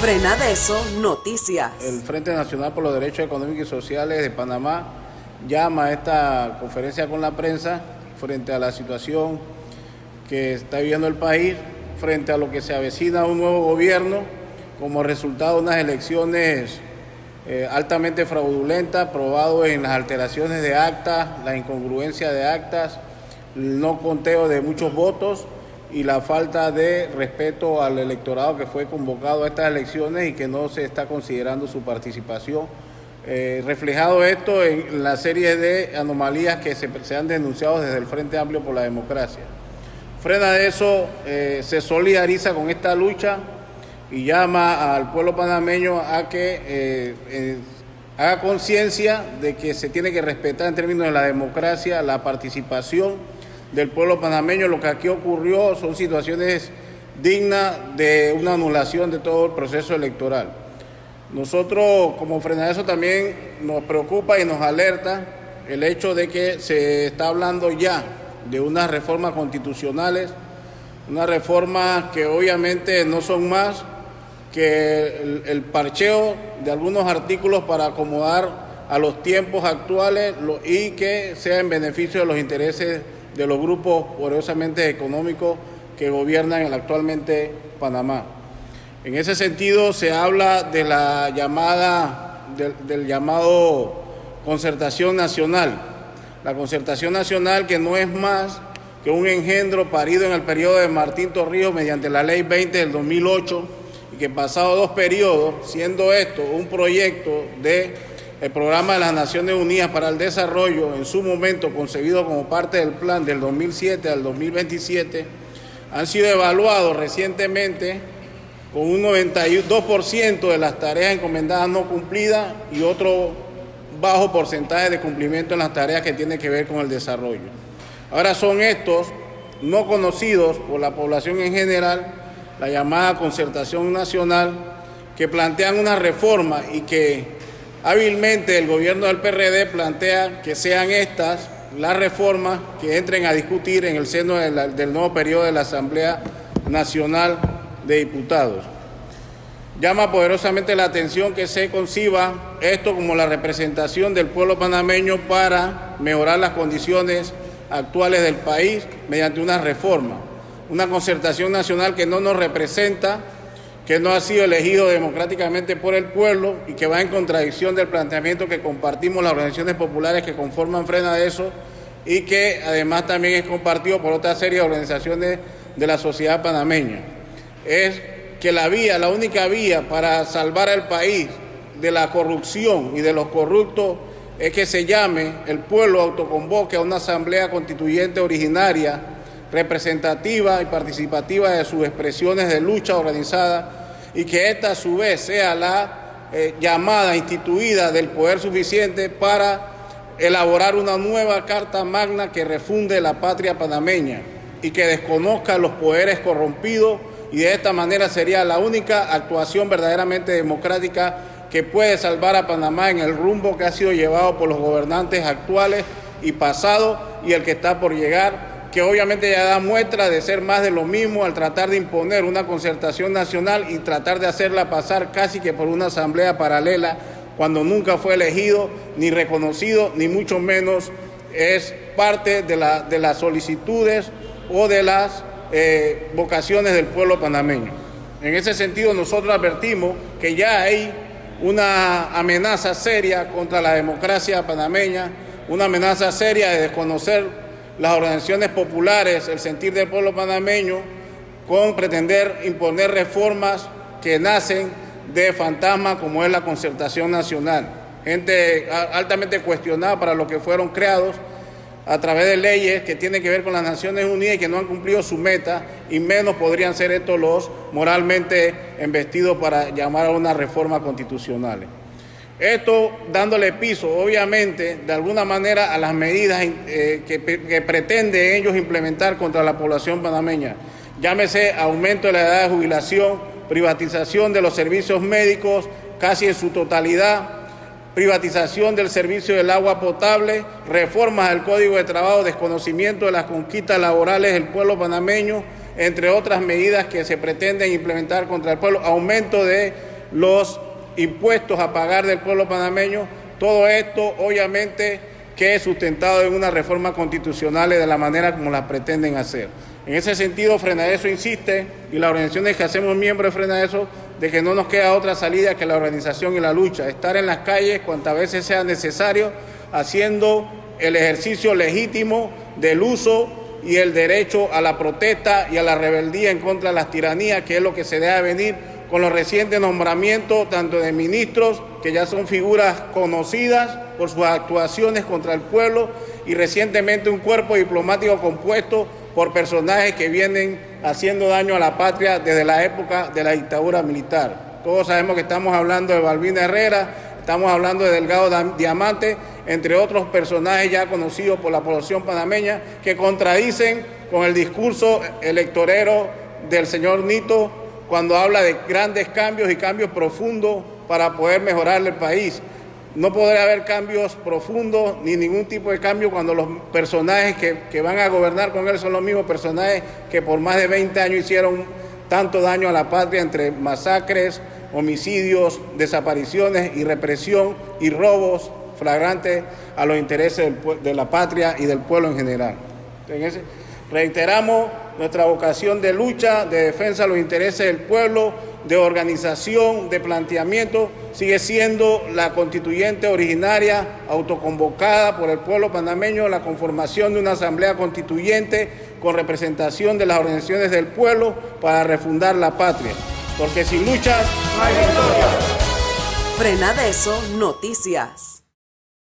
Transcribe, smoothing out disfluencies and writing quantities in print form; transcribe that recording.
Frenadeso Noticias. El Frente Nacional por los Derechos Económicos y Sociales de Panamá llama a esta conferencia con la prensa frente a la situación que está viviendo el país, frente a lo que se avecina un nuevo gobierno como resultado de unas elecciones altamente fraudulentas, probado en las alteraciones de actas, la incongruencia de actas, el no conteo de muchos votos y la falta de respeto al electorado que fue convocado a estas elecciones y que no se está considerando su participación. Reflejado esto en la serie de anomalías que se han denunciado desde el Frente Amplio por la Democracia. Frenadeso se solidariza con esta lucha y llama al pueblo panameño a que haga conciencia de que se tiene que respetar en términos de la democracia la participación del pueblo panameño. Lo que aquí ocurrió son situaciones dignas de una anulación de todo el proceso electoral. Nosotros como Frenadeso también nos preocupa y nos alerta el hecho de que se está hablando ya de unas reformas constitucionales, unas reformas que obviamente no son más que el parcheo de algunos artículos para acomodar a los tiempos actuales y que sea en beneficio de los intereses de los grupos poderosamente económicos que gobiernan actualmente Panamá. En ese sentido se habla de la llamada, del llamado concertación nacional. La concertación nacional, que no es más que un engendro parido en el periodo de Martín Torrijos mediante la Ley 20 del 2008 y que pasado 2 periodos, siendo esto un proyecto del Programa de las Naciones Unidas para el Desarrollo, en su momento concebido como parte del plan del 2007 al 2027, han sido evaluados recientemente con un 92% de las tareas encomendadas no cumplidas y otro bajo porcentaje de cumplimiento en las tareas que tienen que ver con el desarrollo. Ahora son estos, no conocidos por la población en general, la llamada concertación nacional, que plantean una reforma y que hábilmente el gobierno del PRD plantea que sean estas las reformas que entren a discutir en el seno del nuevo periodo de la Asamblea Nacional de Diputados. Llama poderosamente la atención que se conciba esto como la representación del pueblo panameño para mejorar las condiciones actuales del país mediante una reforma, una concertación nacional que no nos representa, que no ha sido elegido democráticamente por el pueblo y que va en contradicción del planteamiento que compartimos las organizaciones populares que conforman Frenadeso y que además también es compartido por otra serie de organizaciones de la sociedad panameña. Es que la única vía para salvar al país de la corrupción y de los corruptos es que se llame, el pueblo autoconvoque a una asamblea constituyente originaria, representativa y participativa de sus expresiones de lucha organizada y que esta a su vez sea la llamada instituida del poder suficiente para elaborar una nueva carta magna que refunde la patria panameña y que desconozca los poderes corrompidos, y de esta manera sería la única actuación verdaderamente democrática que puede salvar a Panamá en el rumbo que ha sido llevado por los gobernantes actuales y pasados y el que está por llegar, que obviamente ya da muestra de ser más de lo mismo al tratar de imponer una concertación nacional y tratar de hacerla pasar casi que por una asamblea paralela cuando nunca fue elegido, ni reconocido, ni mucho menos es parte de las solicitudes o de las vocaciones del pueblo panameño. En ese sentido nosotros advertimos que ya hay una amenaza seria contra la democracia panameña, una amenaza seria de desconocer las organizaciones populares, el sentir del pueblo panameño, con pretender imponer reformas que nacen de fantasmas como es la concertación nacional. Gente altamente cuestionada para lo que fueron creados a través de leyes que tienen que ver con las Naciones Unidas y que no han cumplido su meta, y menos podrían ser estos los moralmente embestidos para llamar a una reforma constitucional. Esto dándole piso, obviamente, de alguna manera a las medidas que pretenden ellos implementar contra la población panameña. Llámese aumento de la edad de jubilación, privatización de los servicios médicos casi en su totalidad, privatización del servicio del agua potable, reformas del Código de Trabajo, desconocimiento de las conquistas laborales del pueblo panameño, entre otras medidas que se pretenden implementar contra el pueblo, aumento de los impuestos a pagar del pueblo panameño. Todo esto, obviamente, que es sustentado en una reforma constitucional de la manera como la pretenden hacer. En ese sentido, Frenadeso insiste, y las organizaciones que hacemos miembros de Frenadeso, de que no nos queda otra salida que la organización y la lucha, estar en las calles cuantas veces sea necesario, haciendo el ejercicio legítimo del uso y el derecho a la protesta y a la rebeldía en contra de las tiranías, que es lo que se debe venir con los recientes nombramientos tanto de ministros, que ya son figuras conocidas por sus actuaciones contra el pueblo, y recientemente un cuerpo diplomático compuesto por personajes que vienen haciendo daño a la patria desde la época de la dictadura militar. Todos sabemos que estamos hablando de Balbina Herrera, estamos hablando de Delgado Diamante, entre otros personajes ya conocidos por la población panameña, que contradicen con el discurso electorero del señor Nito cuando habla de grandes cambios y cambios profundos para poder mejorar el país. No podrá haber cambios profundos ni ningún tipo de cambio cuando los personajes que van a gobernar con él son los mismos personajes que por más de 20 años hicieron tanto daño a la patria entre masacres, homicidios, desapariciones y represión y robos flagrantes a los intereses de la patria y del pueblo en general. Reiteramos nuestra vocación de lucha, de defensa de los intereses del pueblo, de organización, de planteamiento, sigue siendo la constituyente originaria, autoconvocada por el pueblo panameño, la conformación de una asamblea constituyente con representación de las organizaciones del pueblo para refundar la patria. Porque sin lucha no hay victoria. Frenadeso Noticias.